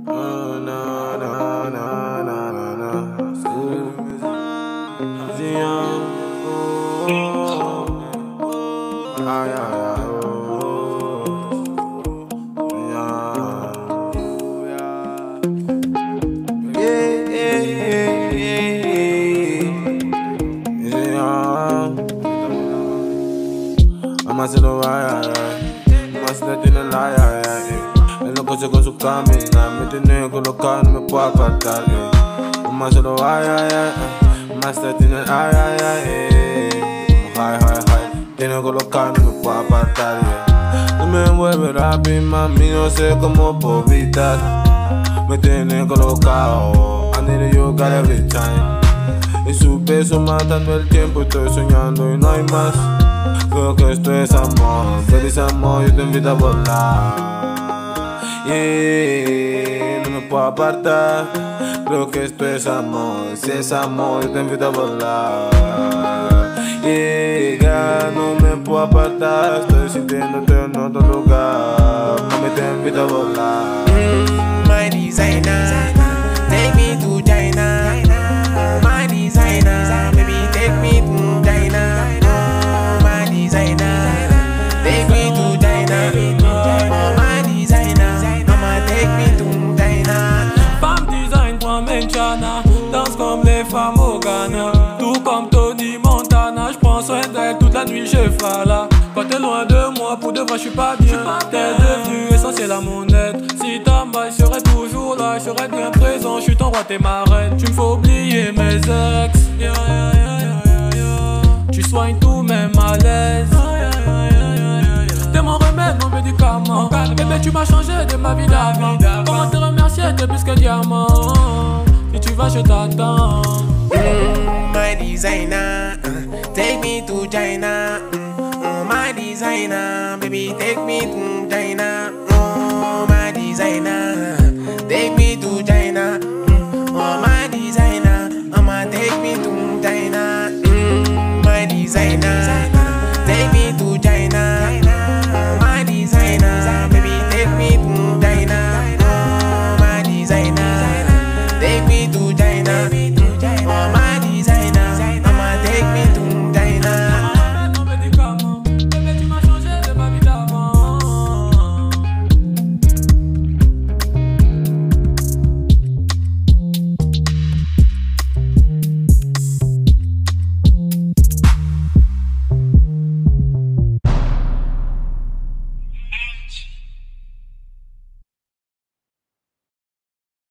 Oh, no, no, no, no, no, no. Zion. Oh, ay, ay, ay, oh, yeah, yeah, yeah, Zion. I'm a solo wire, I'm a slut in a liar, es lo que sé con su camina, me tiene colocado, no me puedo apartar, I'm a solo wire, I'm a slut in a liar, tiene colocado, no me puedo apartar, no me envuelve rápido, mami, no sé cómo puedo evitar, me tiene colocado, I need you got every time, y su beso matando el tiempo, estoy soñando y no hay más. Creo que esto es amor, feliz amor, yo te invito a volar. Yeah, no me puedo apartar. Creo que esto es amor, si es amor, yo te invito a volar. Yeah, no me puedo apartar, estoy sintiéndote en otro lugar. Mami, te invito a volar. My designer, take me to China. My designer, baby, take me to China. Take me to China, oh my designer, mama take me to China. Femme design, moi Menchana, danse comme les femmes au Ghana. Tout comme Tony Montana, j'prends soin d'elle toute la nuit, je fala. Quand t'es loin de moi, pour de vrai j'suis pas bien. T'es devenu essentiel à mon aide. Si ta maille serait toujours là, je serais bien présent. J'suis ton roi, t'es ma reine. Tu me fais oublier mes ex. Tu soignes tous mes malaises. T'es mon remède, mon médicament. Bébé, tu m'as changé de ma vie d'avant. Comment te remercier, t'es plus qu'un diamant. Si tu vas, je t'attends. My designer, take me to China. My designer, baby, take me to China.